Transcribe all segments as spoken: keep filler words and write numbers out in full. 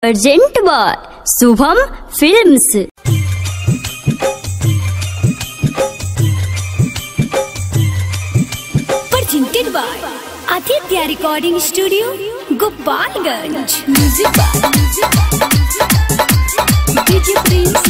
Urgent by Shubham films. Presented by Aditya recording studio Gopalganj. Music by DJ Prince.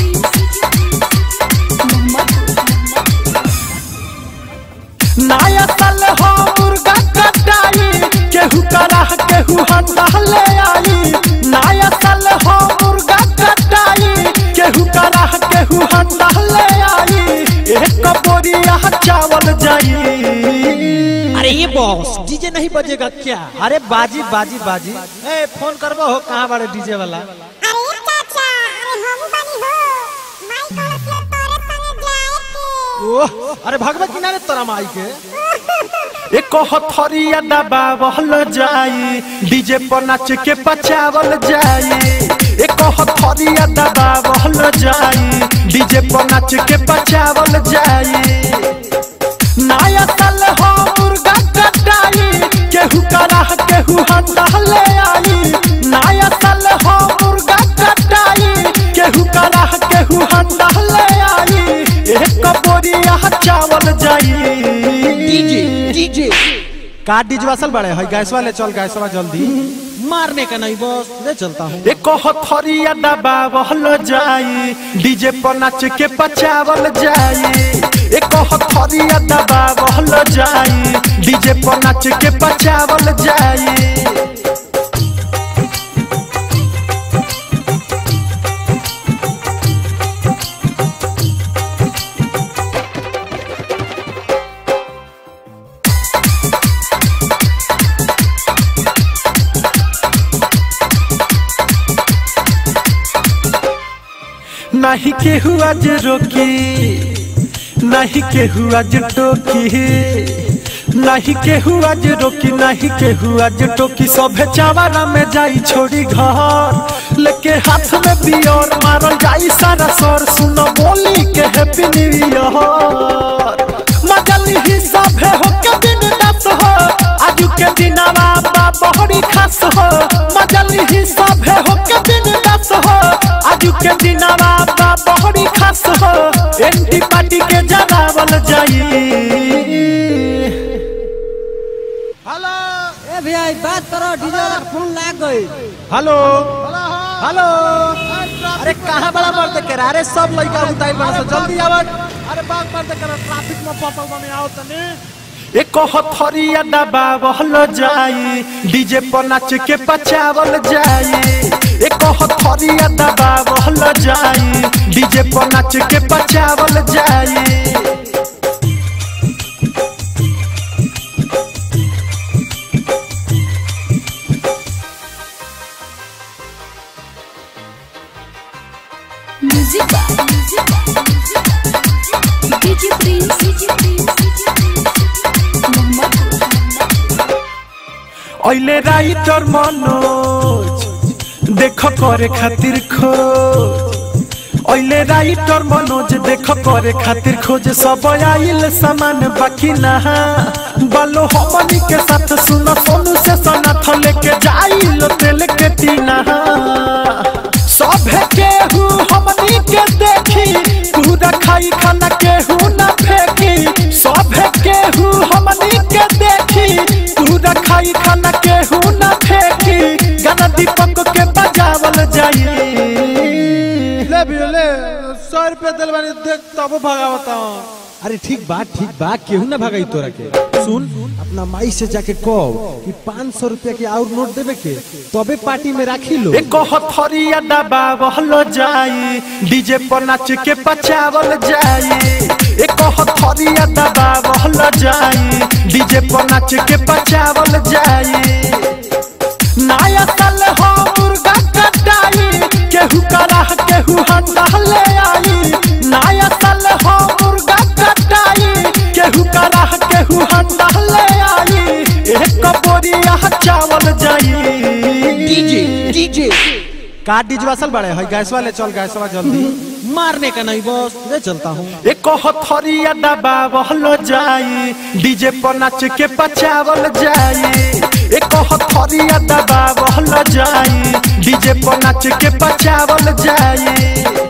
नया साल हो मुर्गा कटाई, केहू करा केहू हंडा ले आई। नया साल हो मुर्गा कटाई, केहू करा केहू हंडा ले आई। एक बोरिया चावल जाई। अरे ये बॉस डीजे नहीं बजेगा क्या? अरे बाजी बाजी बाजी। ए फोन करबो हो, कहाँ बारे डीजे वाला? अरे चाचा, अरे हम बनी हो माई कलसिया तोरे संगे जाए के। ओह, अरे भगवा किनारे तोरा माई के एक हथरिया दबावल जाई, डीजे पर नाच के पचावल जाई। एक हथरिया दबावल जाई, डीजे पर नाच के पचावल जाई। नया साल हो मुर्गा कटाई, केहू करा केहू हंडा ले आई। नया साल हो मुर्गा कटाई, केहू करा केहू हंडा ले आई। एक बोरिया चावल जाई। डीजे डीजे का डीजे वासल बड़े है, गैस वाले चल, गैस वाला जल्दी मारने का नहीं बॉस, ले चलता हूँ। एक हथरिया दबावल जाई, डीजे पर नाच के पचावल जाई। एक हथरिया दबावल जाई, डीजे पर नाच के पचावल जाई। नहीं केहू आज रोकी, नहीं केहू आज टोकी। नहीं केहू आज रोकी, नहीं केहू आज टोकी। सभे चावरा में जाई छोड़ी घर, लेके हाथ में बियर मारल जाई सारा सर। सुनो बोली के हैप्पी न्यू ईयर। मजली ही सभे हो के दिन दस हो, आज के दिनवा बा बहरी खास हो। मजली ही सभे हो के दिन दस हो, आज के दिनवा बा बहरी खास हो। एंटी पार्टी के जगावल जाई। हेलो ए भैया बात करो, डीजे वाला फोन लाग गई। हेलो हेलो, अरे कहाँ बड़ा मर्द के रे? अरे सब लड़का उताई बड़ा सा, जल्दी आवत। अरे बात मर्द के ट्रैफिक में फंसल बने, आओ तनी। एक हथरिया दबावल जाई, डीजे पर नाच के पचावल जाई। एक हथरिया दबावल जाई, डीजे पर नाच के पचावल जाई। Music by DJ Prince. ओइले राइटर मनोज देख करे खातिर खोज। ओइले राइटर मनोज देख करे खातिर खोज। सब आइल सामान बाकी ना बालो हमनी के साथ। सुनो सोनू से सनाथ लेके जाइल तेल के टीना। सभे केहू हमनी के देखी, पूरा खाई खाना केहू ना फेंकी। सभे केहू हमनी के देखी, पूरा खाई खाना केहू ना फेंकी। गाना दीपक के बजावल जाई। ले भी ले सौ रुपया दिल बानी, देख तब भगावता हूँ। अरे ठीक बात ठीक बात, केहू ना भगाई तोरा के। सुन अपना माई से जाके कहो कि पाँच सौ रुपया के और नोट देवे के, तबे पार्टी में राखी लो। एक हथरिया दबावल जाई, डीजे पर नाच के पचावल जाई। एक हथरिया दबावल जाई, डीजे पर नाच के पचावल जाई। नया साल हो मुर्गा कटाई, केहू करा केहू हंडा ले आई। नया साल हो मुर्गा कटाई, केहू करा केहू हंडा ले आई। एक बोरिया चावल जाई। डीजे डीजे का डीजे वासल बड़े है, गैस वाले चल, गैस वाला जल्दी मारने का नहीं बॉस, ले चलता हूँ। एक हथरिया दबावल जाई, डीजे पर नाच के पचावल जाई। एक हथरिया दबावल जाई, डीजे पर नाच के पचावल जाई।